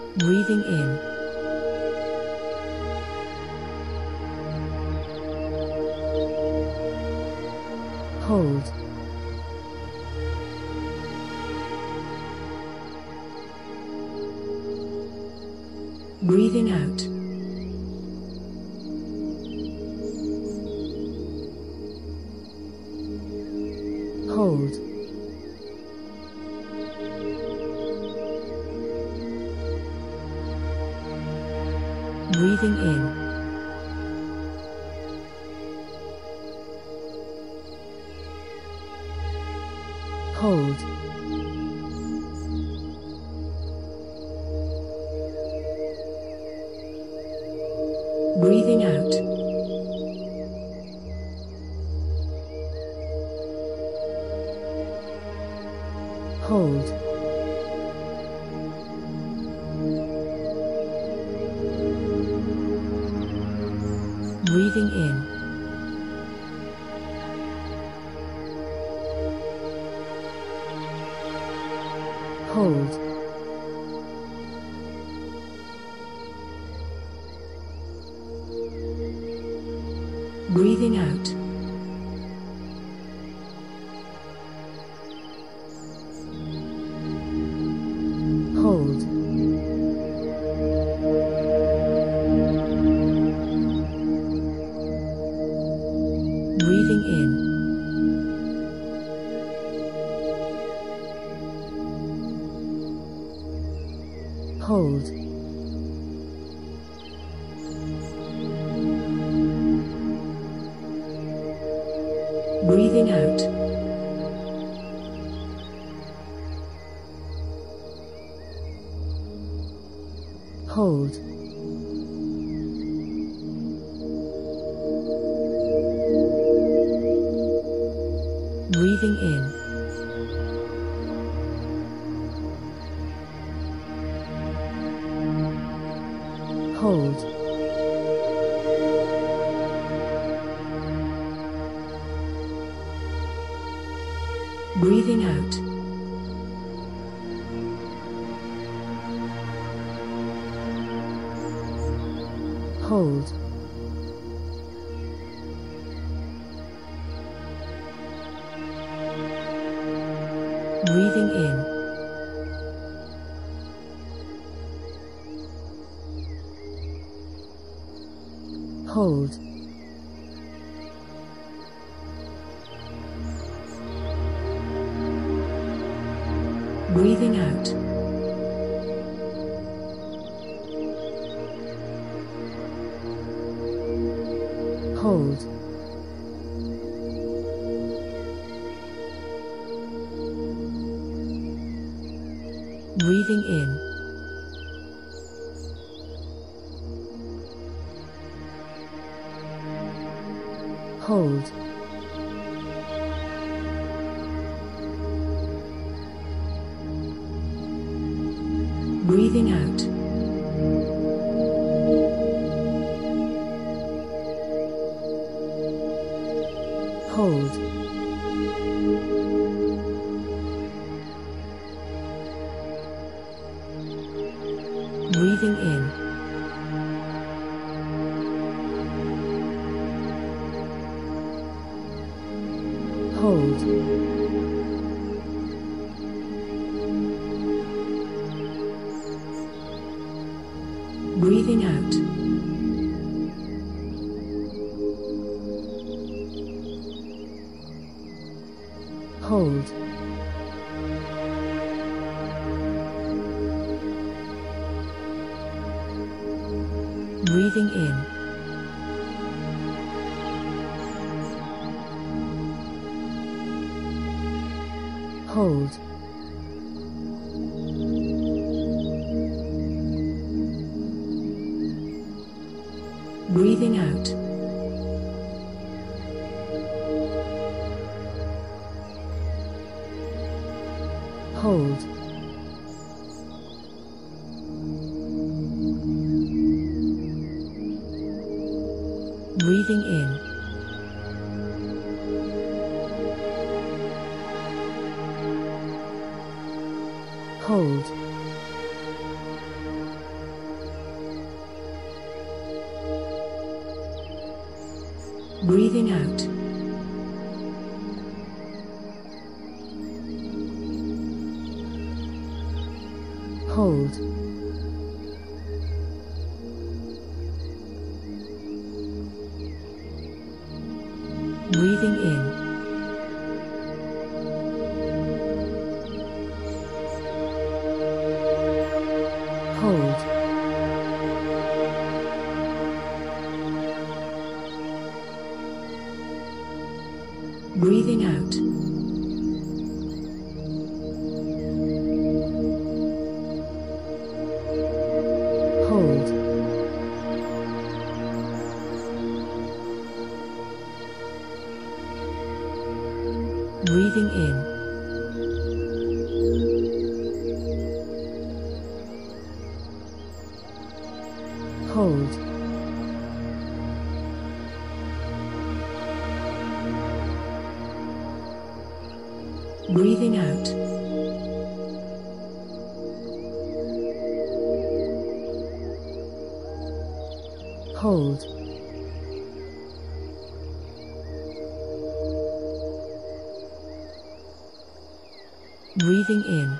Breathing in. Hold. Breathing out. Hold. Breathing in. Hold. Breathing out. Hold. Breathing in. Hold. Breathing out. Hold. Breathing in. Hold. Breathing out. Hold. Breathing in. Hold. Breathing out. Hold. Breathing in. Hold. Breathing out. Hold. Breathing in. Hold. Breathing out. Hold. Breathing in. Hold. Breathing out. Hold. Breathing in. Hold. Breathing out. Hold. Breathing in. Hold. Breathing out. Hold. Breathing in. Hold. Breathing out. Hold. Breathing in. Hold. Breathing out. Hold. Breathing in.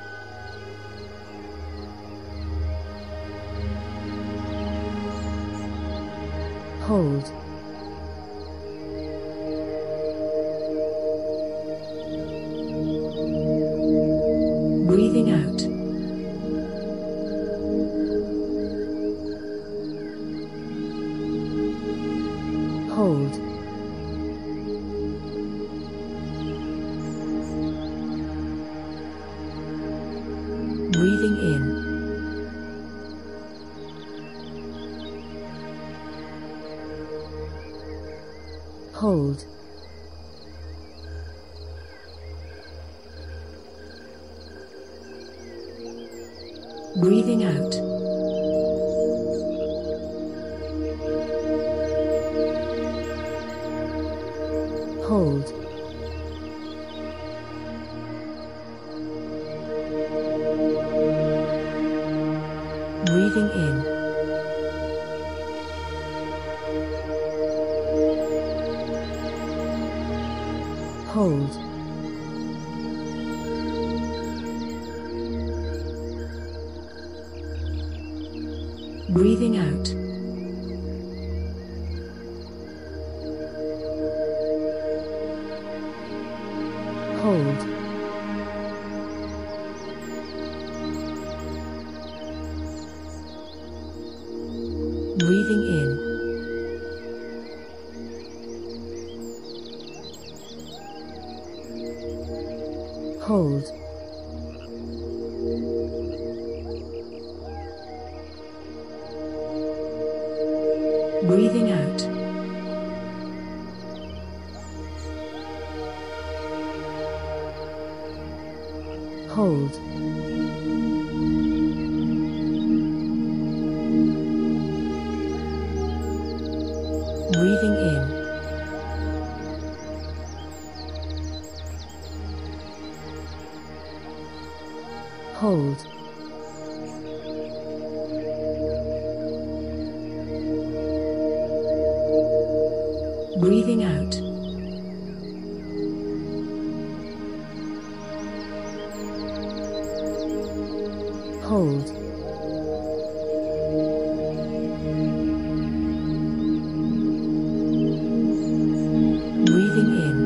Hold. Breathing out. Hold. Breathing in. Hold. Breathing out. Hold. Breathing in. Hold. Breathing out. Hold. Breathing in. Hold. Breathing out. Hold. Breathing in. Hold. Breathing out. Hold. Breathing in.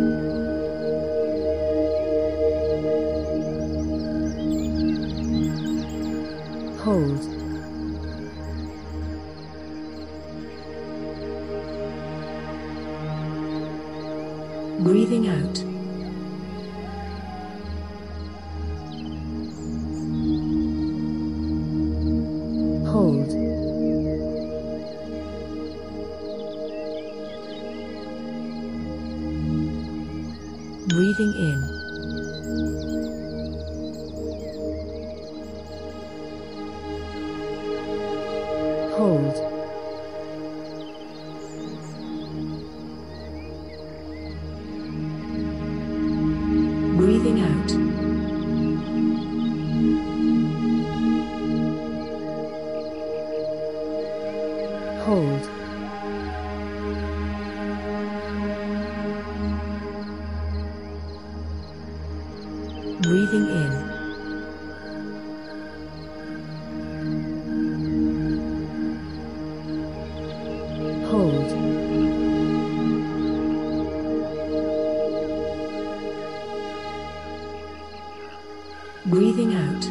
Hold. Breathing out. Hold. Breathing in. Hold. Breathing out. Hold. Breathing in. Hold. Breathing out.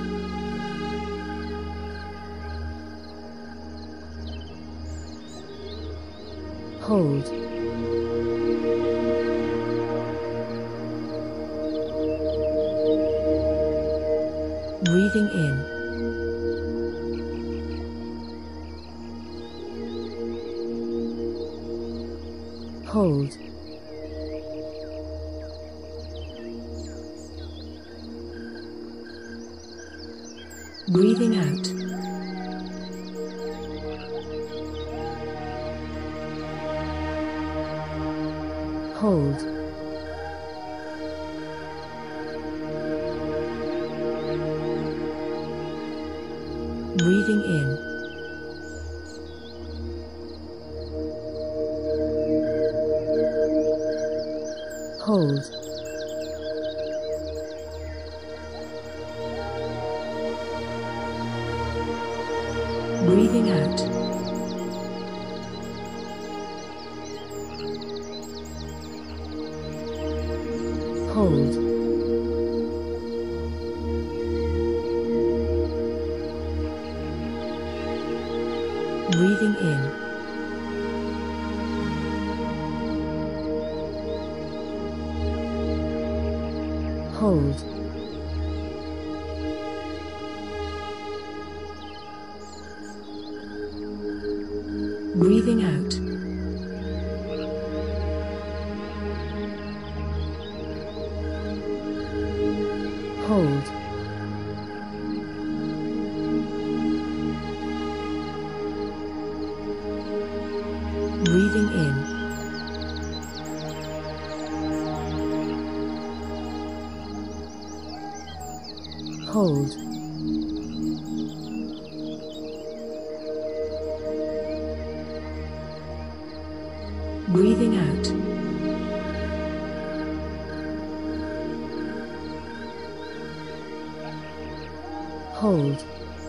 Hold. Breathing in. Hold. Breathing out. Hold. Breathing in. Hold. Breathing out. Hold. Breathing in. Hold. Breathing out. Hold. Breathing in. Hold. Breathing out. Hold.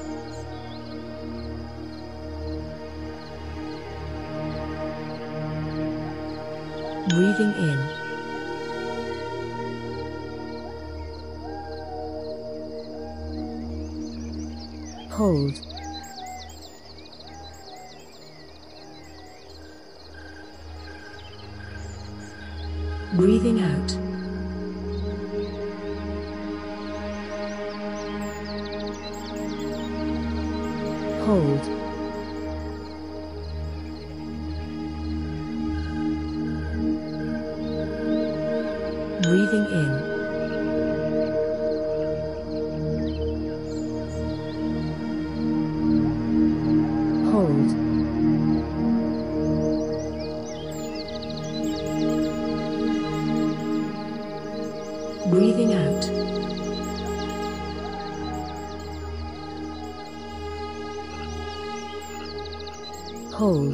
Breathing in. Hold. Breathing out. Hold. Breathing in. Hold. Breathing out. Hold.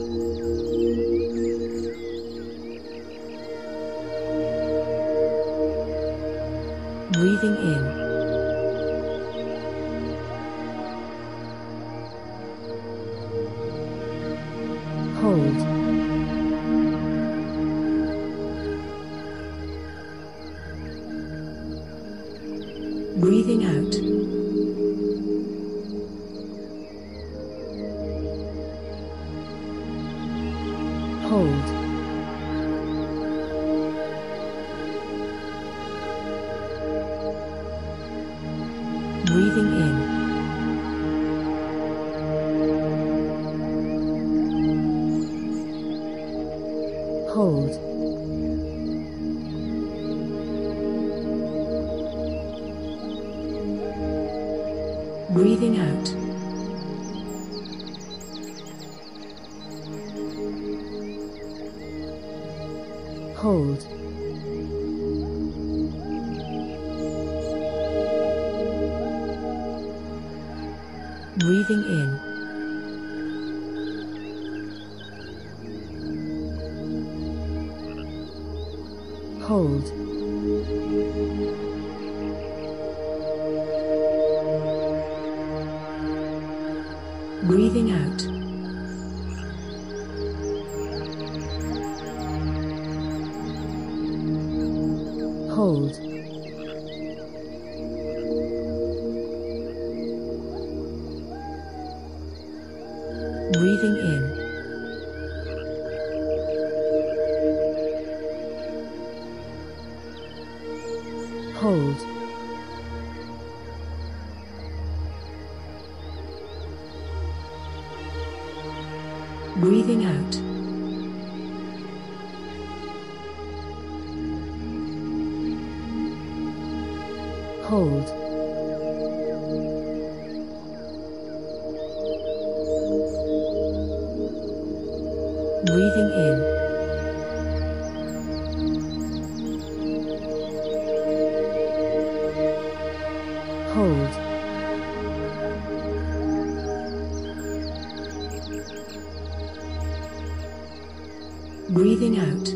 Breathing in. Hold. Breathing out. Hold. Breathing in. Hold. Breathing out. Hold. Breathing in. Hold. Breathing out. Hold. Breathing in. Hold. Breathing out. Hold. Breathing in. Hold. Breathing out.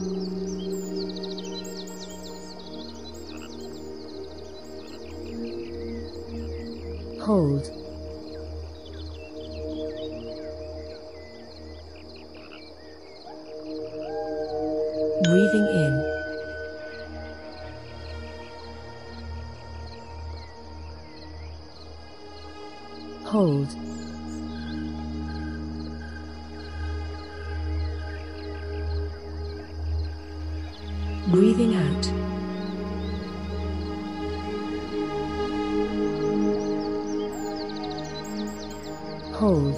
Hold. Breathing in. Hold. Breathing out. Hold.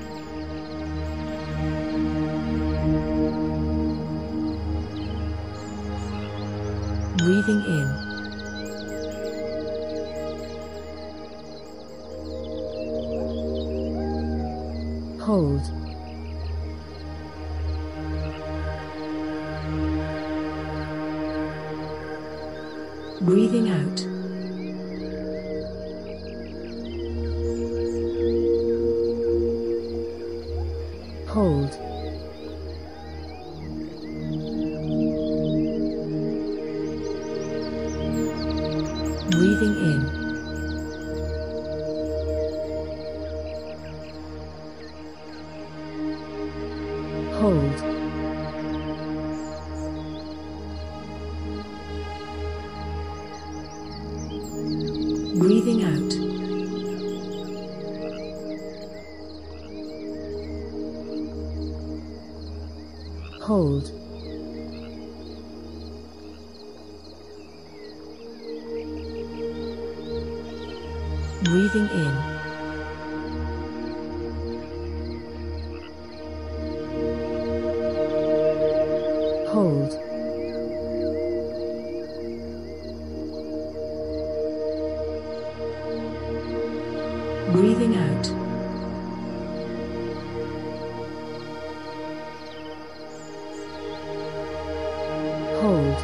Breathing in. Hold. Breathing out. Hold. Breathing in. Hold. Breathing out. Hold. Breathing in. Hold. Breathing out. Hold.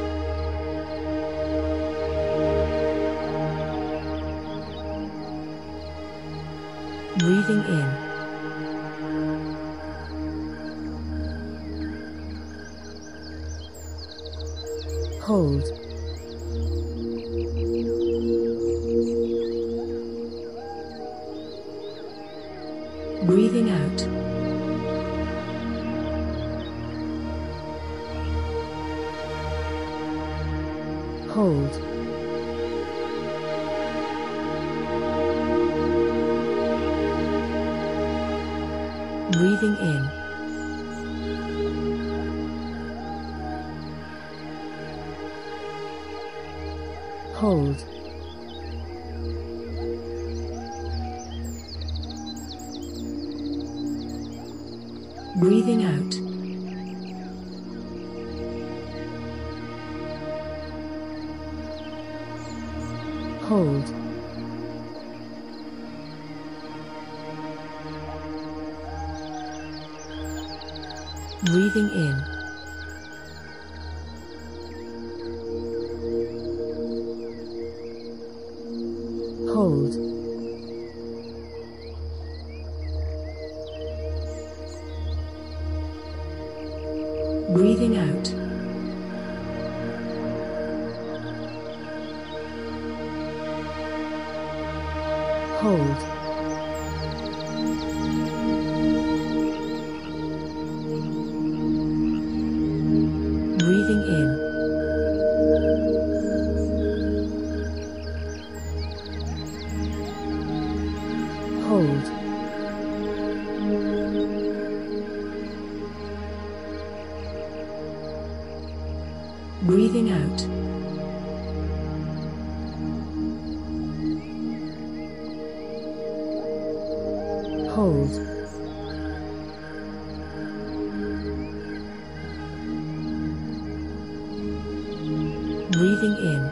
Breathing in. Hold. Breathing out. Hold. Breathing in. Hold. Breathing out. Hold. Breathing in. Hold. Breathing out. Hold. hold, breathing out, hold, breathing in,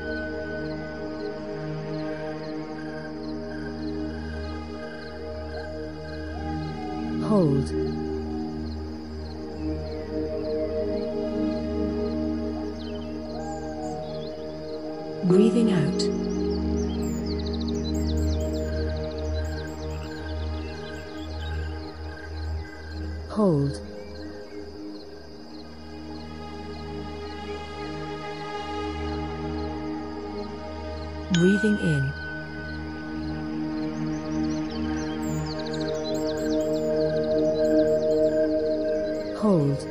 hold, breathing out, hold, breathing in, hold,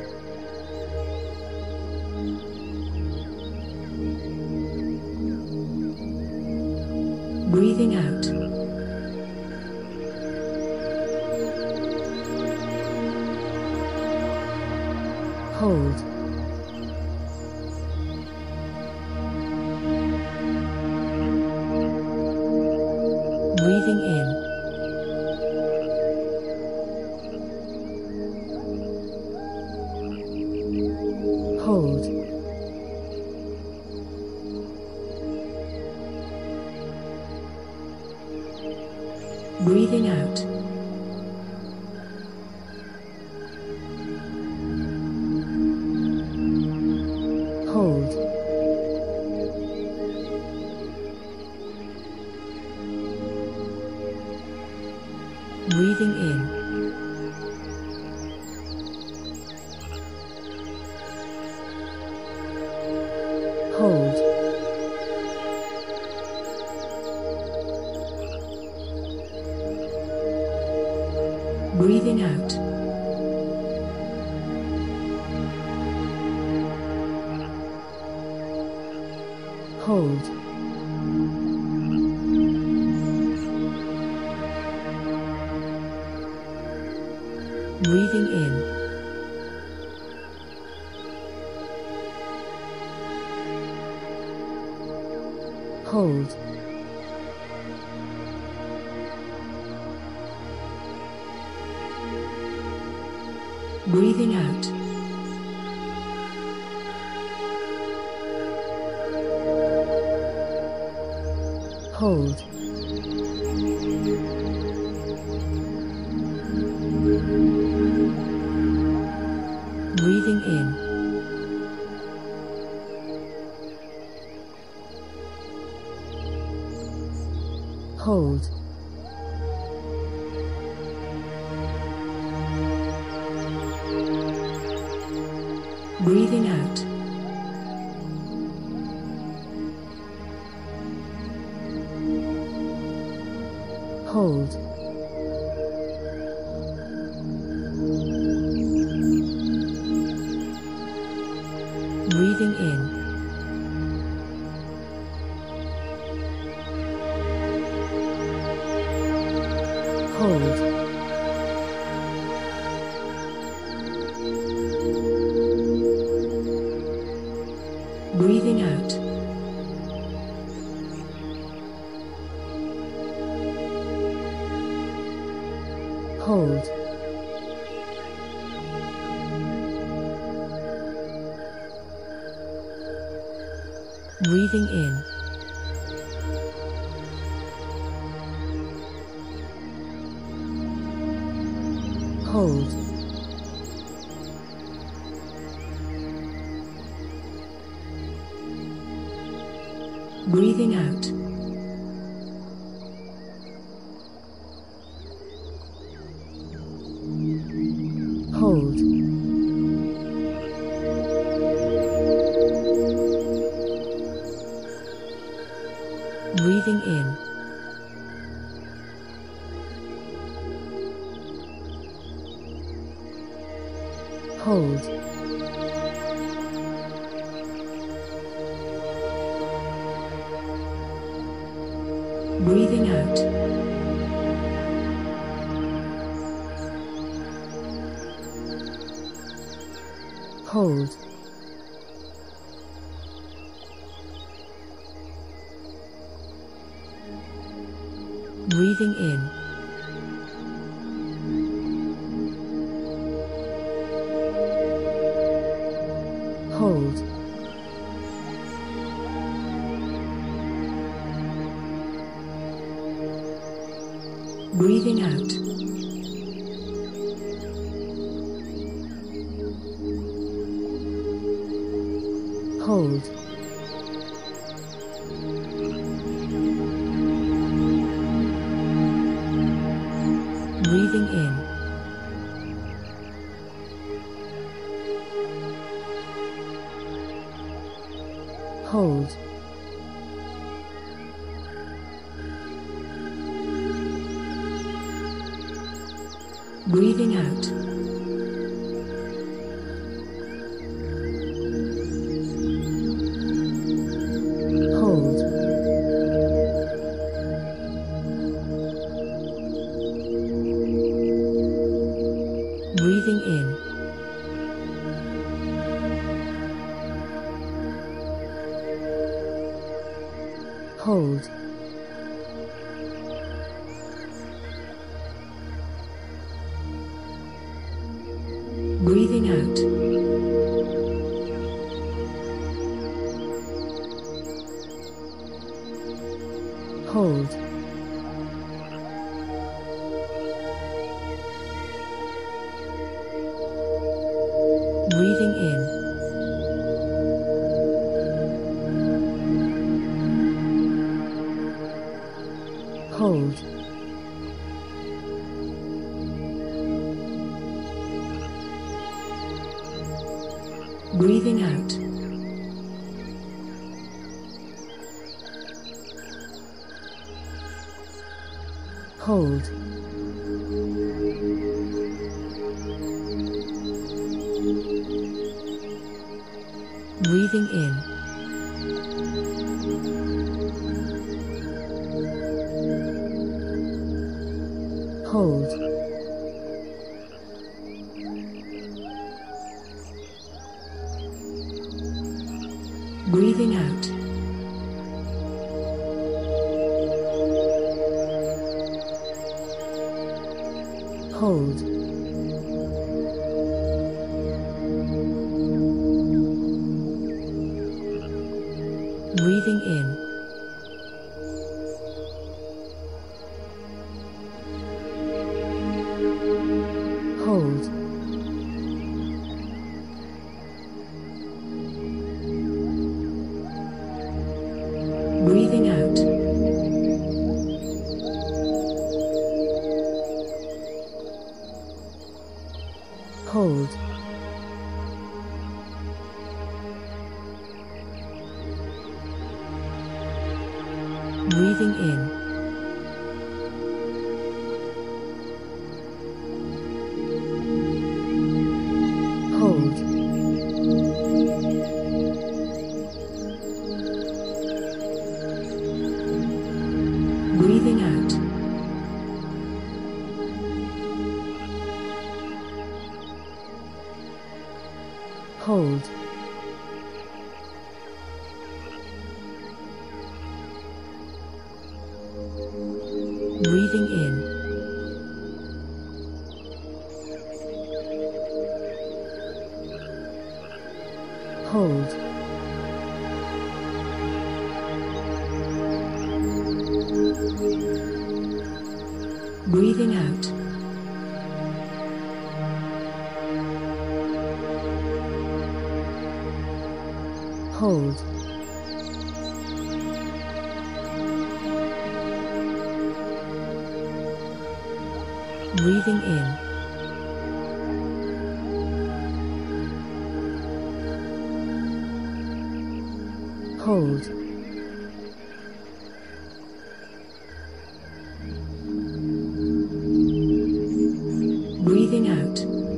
breathing out, hold, breathing in, hold, breathing out, hold, breathing in, hold, breathing out, hold, breathing in, hold, breathing out, hold, breathing in, hold, breathing out, hold, breathing in, hold, breathing out, hold, breathing in, hold, breathing out, hold, breathing in, hold, breathing out, hold, breathing in, hold, breathing out, hold, breathing in, hold, breathing out, hold, breathing in, hold, breathing out, hold, breathing in, hold, breathing out, hold, breathing in, hold, breathing out, hold, breathing in, hold, breathing out, hold, breathing in, hold, breathing out, hold, breathing in, hold, breathing out, hold, breathing in, hold, breathing out,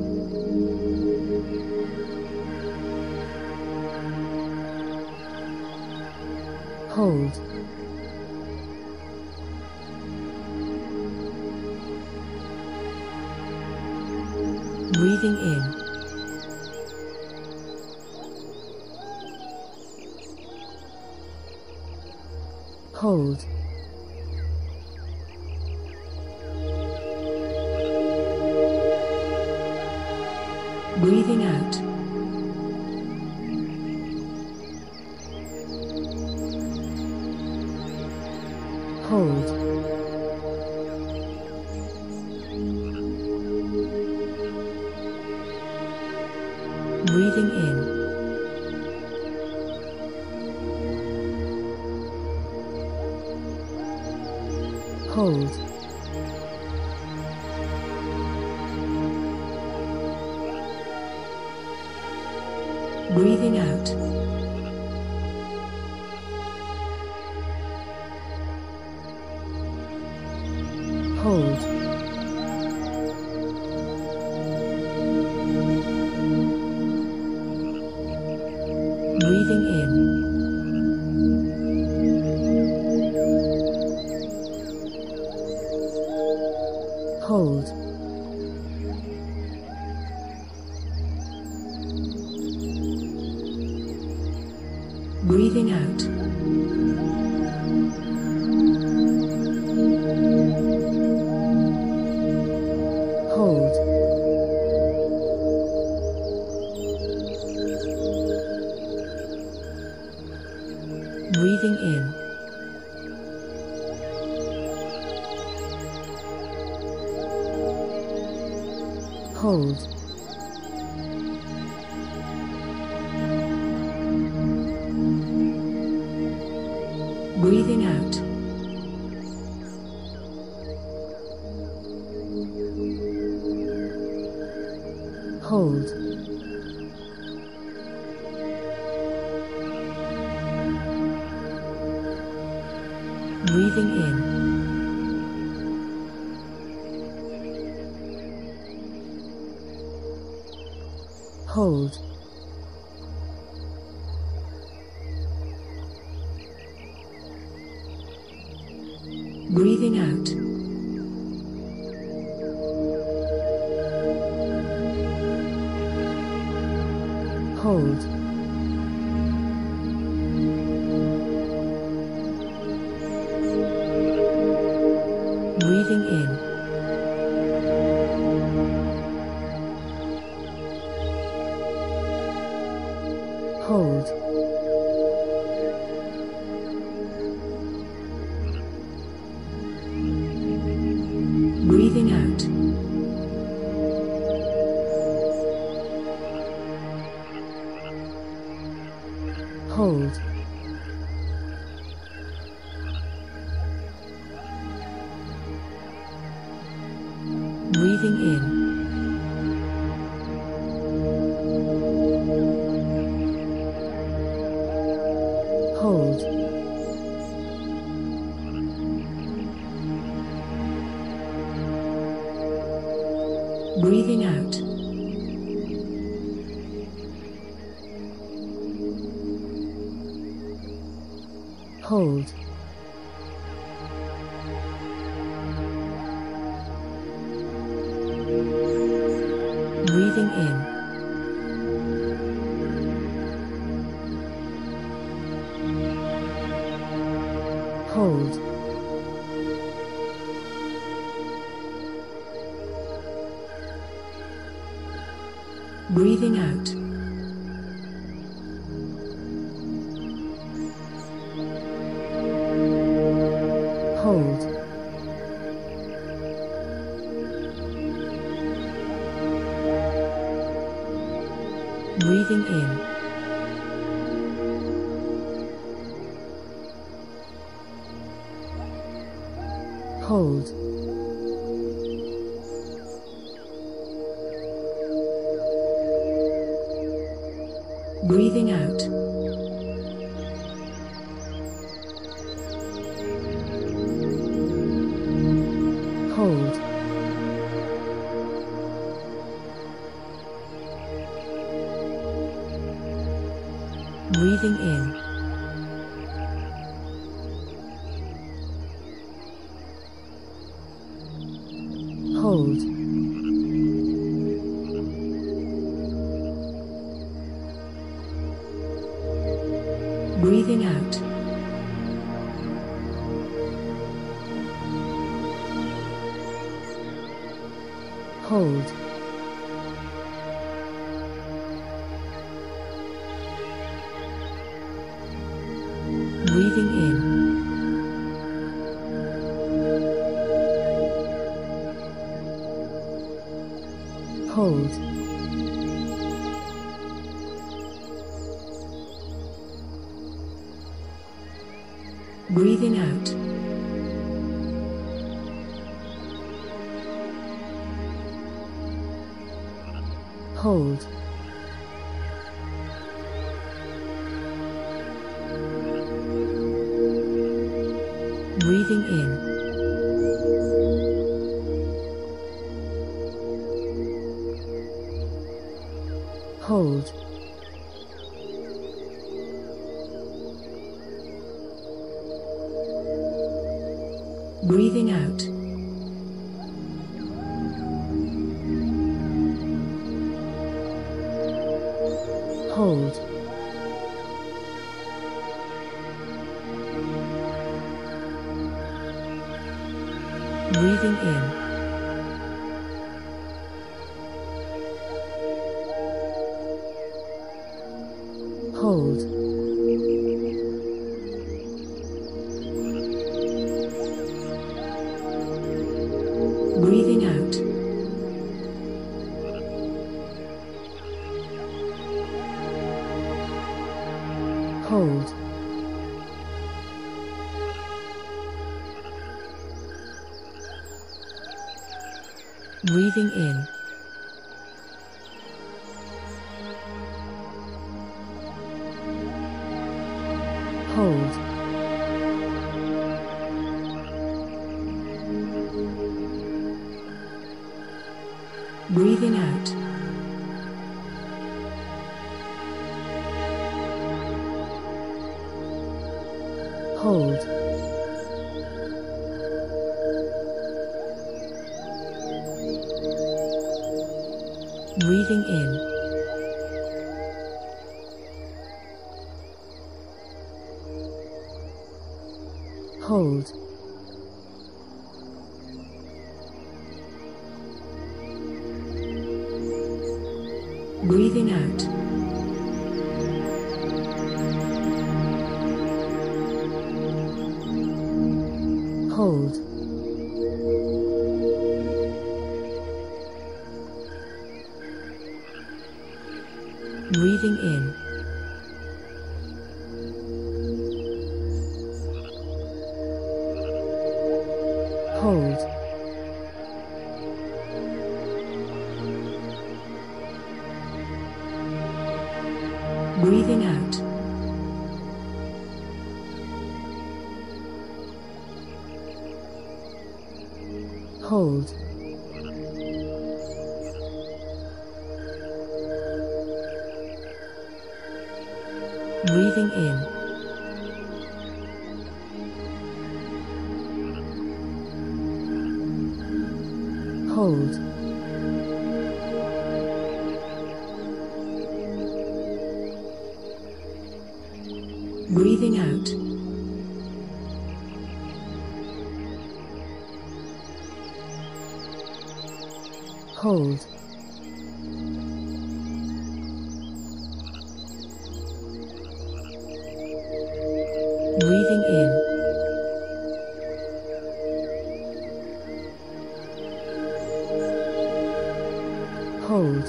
hold, breathing in, hold, breathing out, hold, breathing in, hold, breathing out, hold, breathing in, hold, breathing out, hold, breathing in, hold, breathing out, hold, breathing in, hold, breathing out, hold, breathing in, hold, breathing out, hold, breathing in, hold, breathing out, hold, breathing in, hold, breathing out, hold, breathing in, hold, breathing out, hold, breathing in, hold, breathing out, Hold. Breathing in. Hold. Breathing out. Hold. Breathing in. Hold. Breathing out. Hold. Breathing in. Hold. Breathing out. Hold. Breathing in. Hold. Breathing out. Hold. Breathing in. Hold. Breathing out. Hold. Breathing in. Hold. Breathing out. Hold. Breathing in. Hold. Breathing out. Hold. Breathing in. Hold.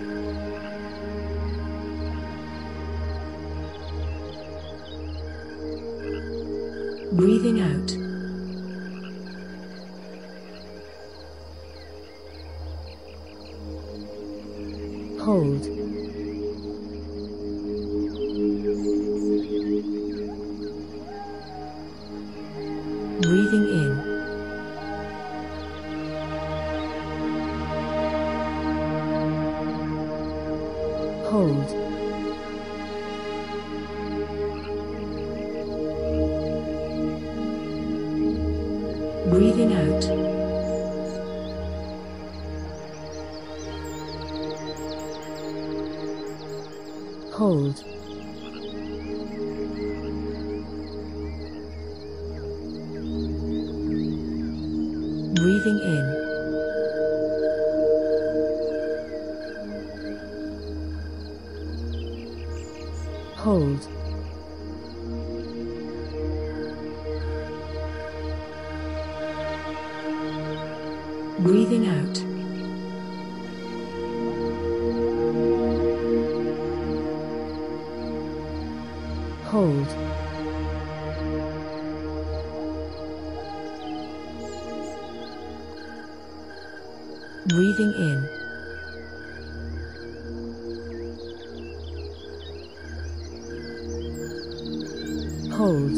Breathing out. Hold. Breathing in. Hold. Breathing out. Hold. Breathing in. Breathing out. Hold. Breathing in. Hold.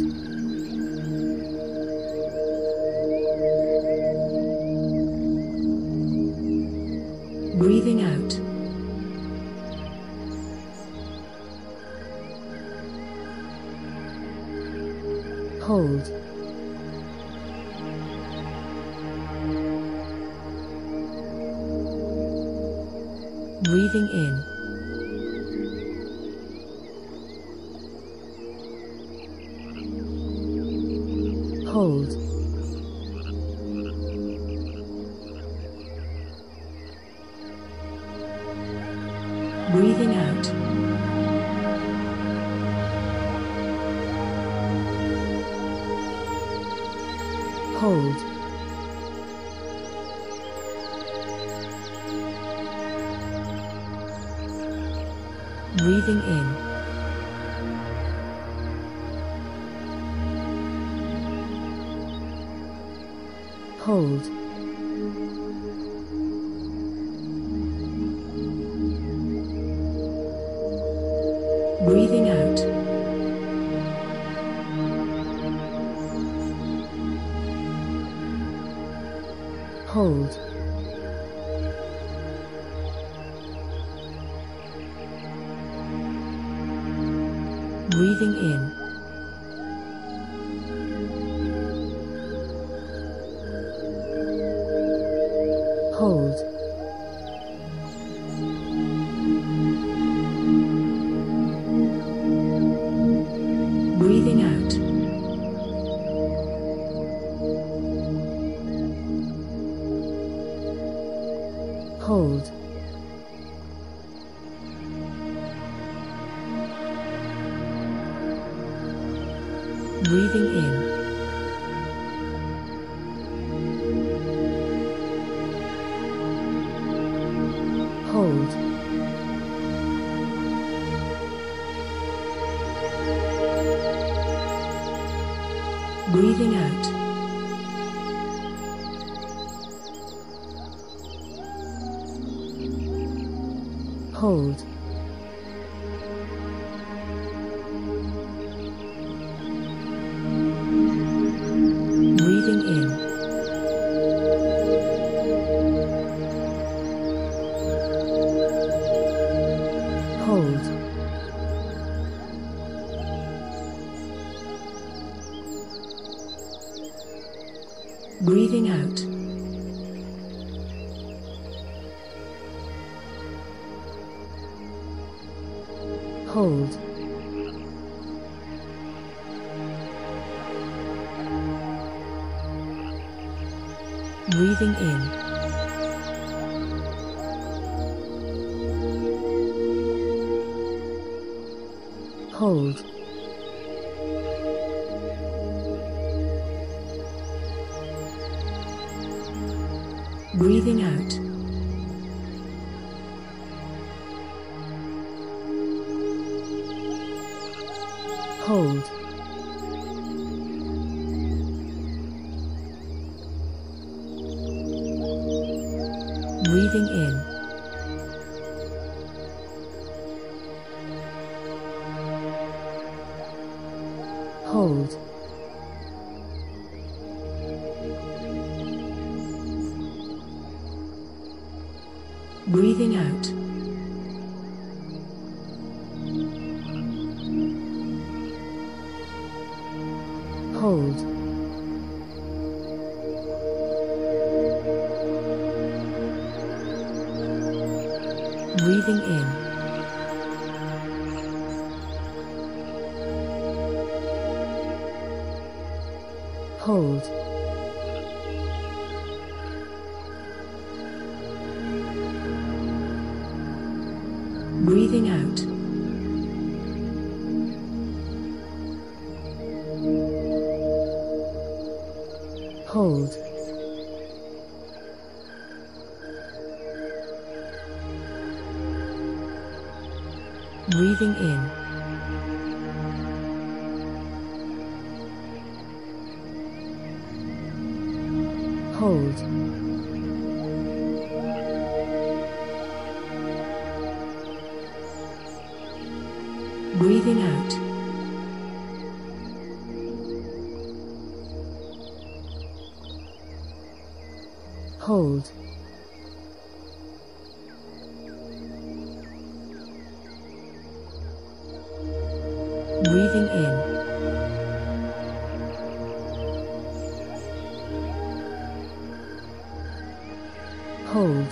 Breathing out. Hold. Breathing in. Hold. Breathing out. Hold. Breathing in. Hold. Breathing out. Hold. Breathing in. Hold. Breathing out. Hold. Breathing in. Hold. Breathing out. Hold. Breathing in. Hold. Breathing out. Hold. Breathing in. Hold. Breathing out. Hold. Breathing in. Hold. Breathing out. Hold. Breathing in. Hold. Breathing out. Hold. Breathing in. Hold. Breathing out. Hold. Breathing in. Hold.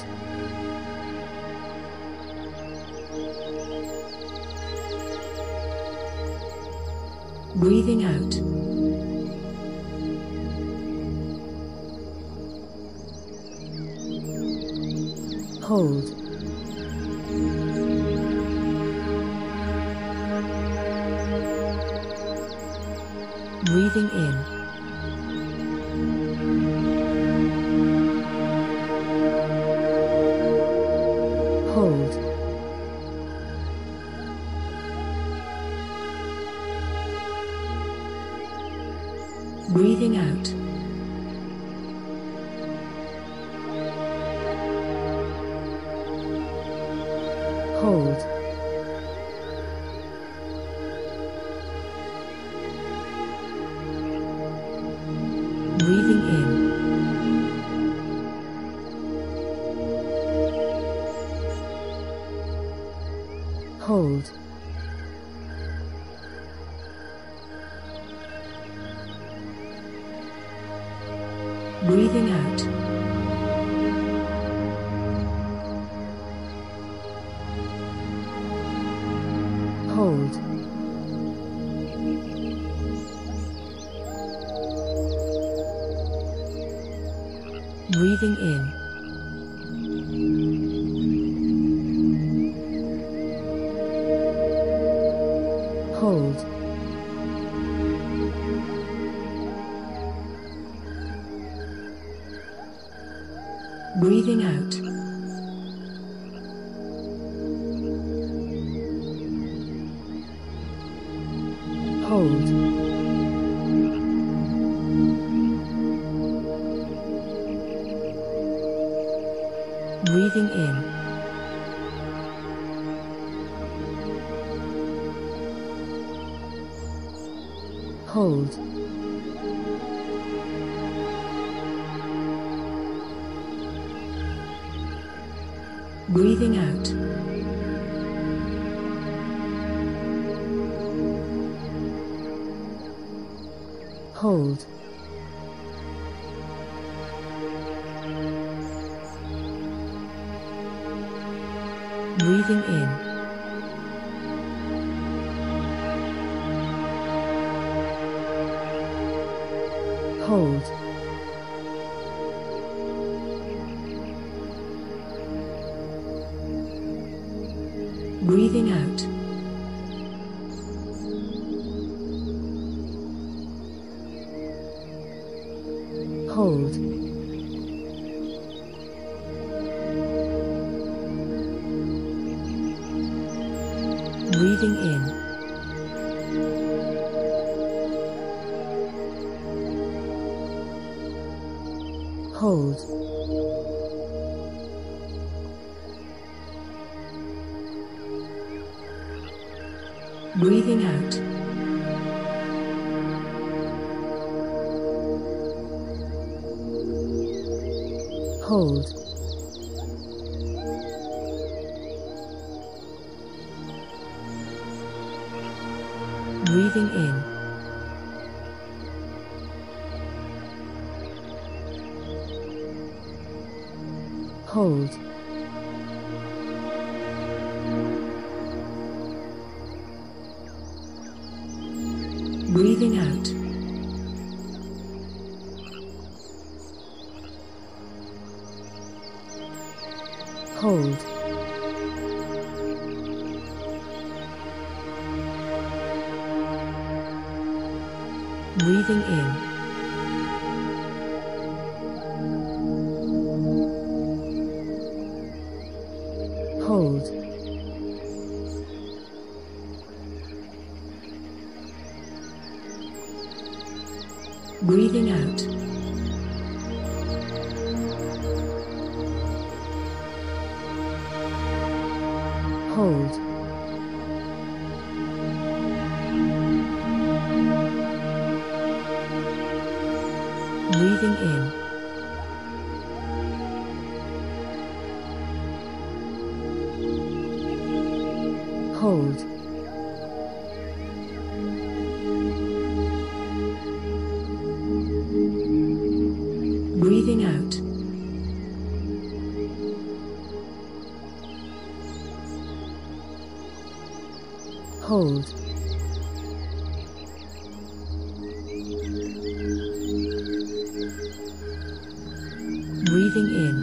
Breathing out. Hold. Breathing in. Hold. Breathing out. Hold. Breathing in. Hold. Breathing out. Hold. Breathing in. Hold. Breathing out. Hold. Breathing in. Hold. Breathing out. Hold. Breathing in. Hold. Breathing out. Hold. Breathing in. Hold. Breathing out. Hold. Breathing in. Hold. Breathing out. Hold. Breathing in. Hold. Breathing out. Hold. Breathing in. Hold. Breathing out. Hold. Breathing in.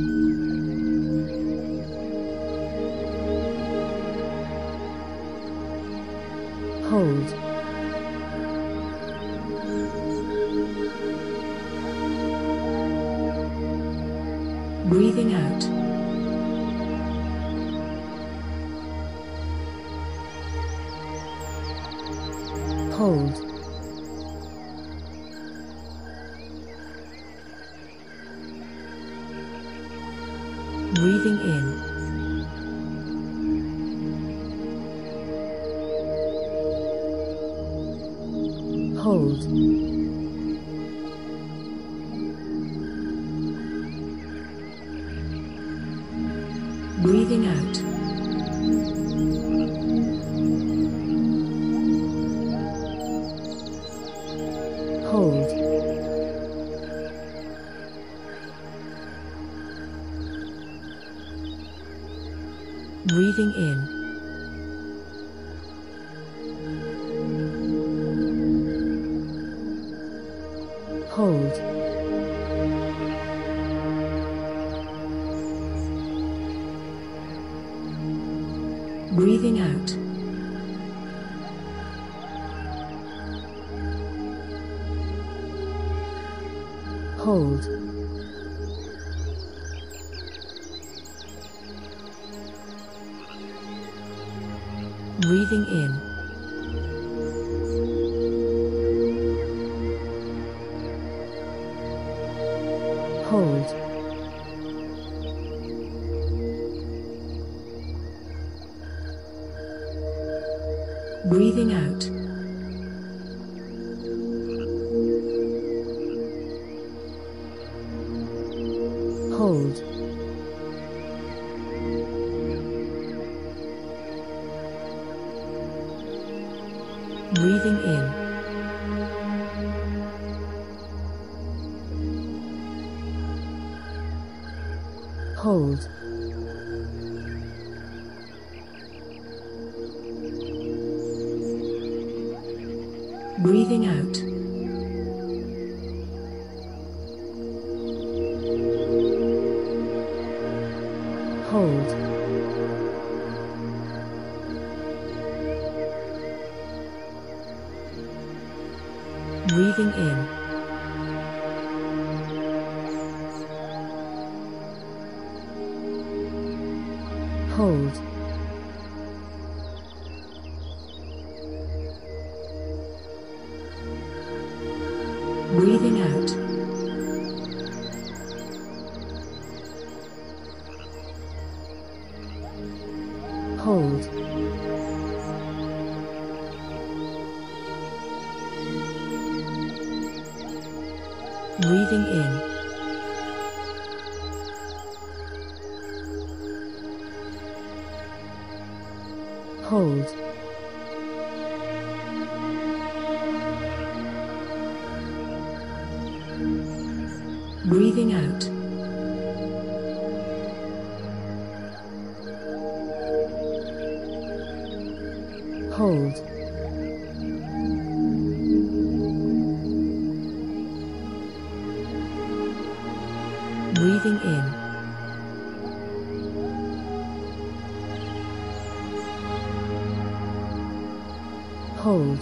Hold. Breathing out. Hold. Breathing in. Hold. Breathing out. Hold. Breathing in. Hold. Breathing out. Hold. Breathing in. Hold. Breathing out. Hold. Breathing in. Hold. Breathing out. Hold. Breathing in. Hold. Breathing out. Hold. Breathing in. Hold. Breathing out. Hold. Breathing in. Hold.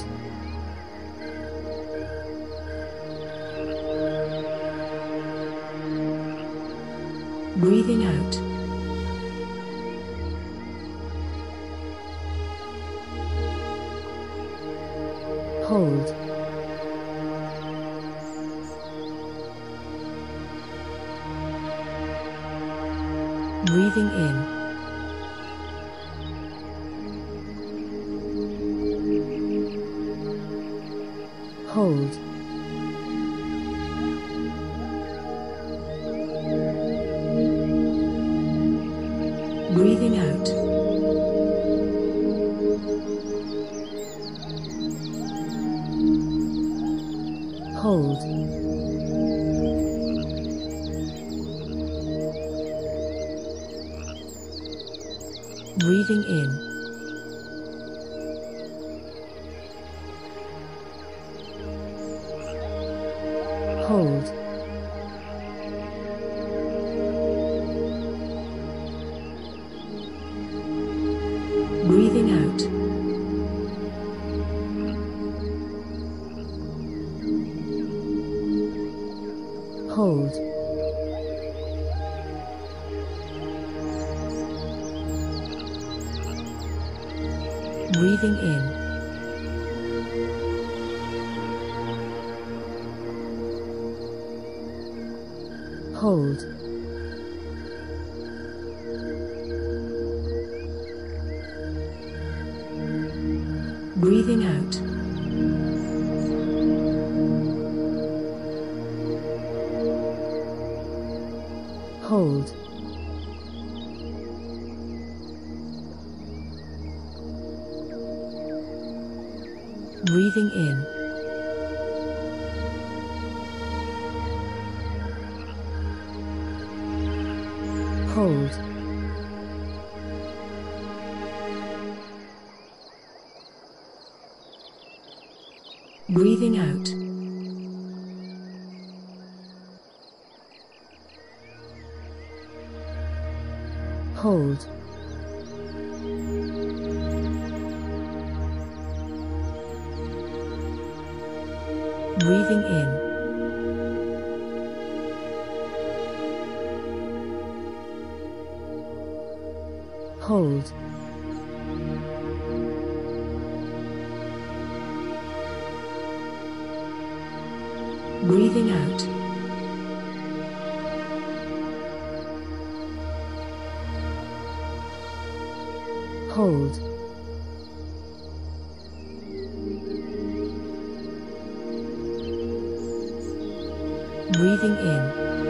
Breathing out. Hold. Breathing in. Hold. Breathing out. Hold. Breathing in. Hold. Breathing out. Hold. Breathing in. Hold. Breathing out. Hold. Breathing in. Hold. Breathing out. Hold. Breathing in. Hold. Breathing out. Hold. Breathing in.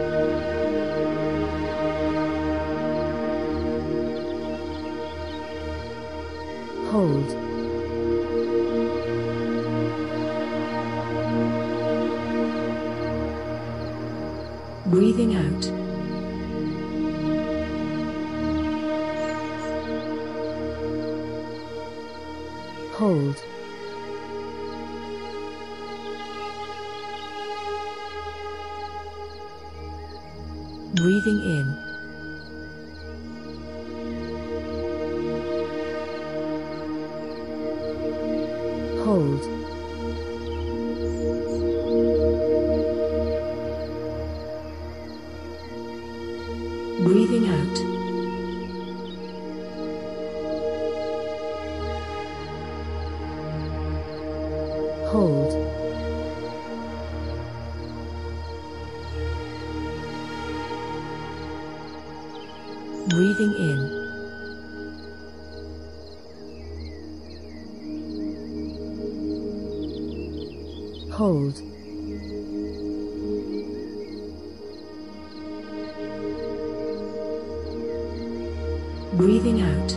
Hold. Breathing out. Hold. Breathing in. Hold. Breathing out. Hold. Breathing in. Hold. Breathing out.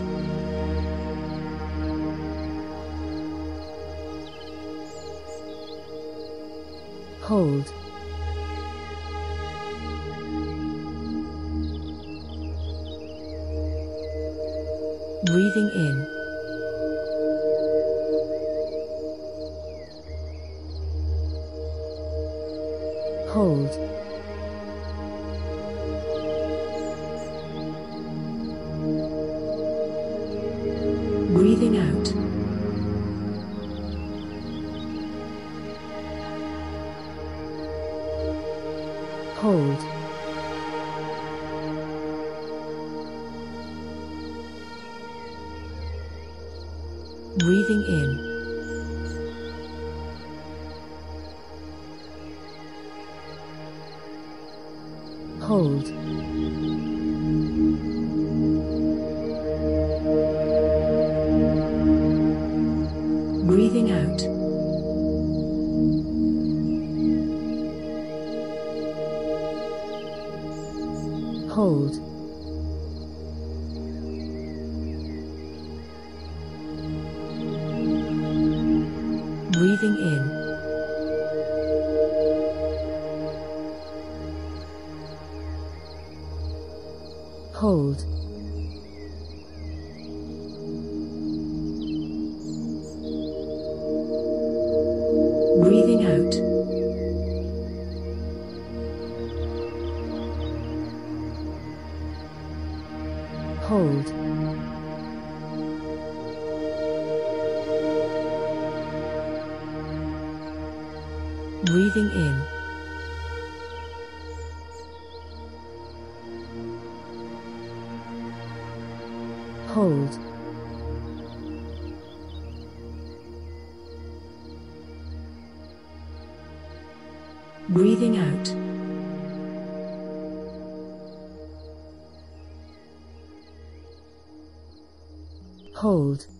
Hold. Breathing in. Hold. Breathing out. Hold. Breathing in. Hold. hold, breathing in, hold, breathing out, hold, breathing in, hold, breathing out, hold.